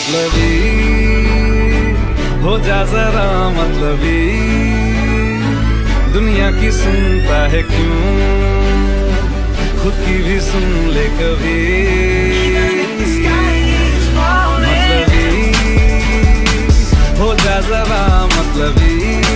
मतलबी, हो जा जरा मतलबी। दुनिया की सुनता है क्यों, खुद की भी सुन ले कभी। मतलबी, हो जा जरा मतलबी।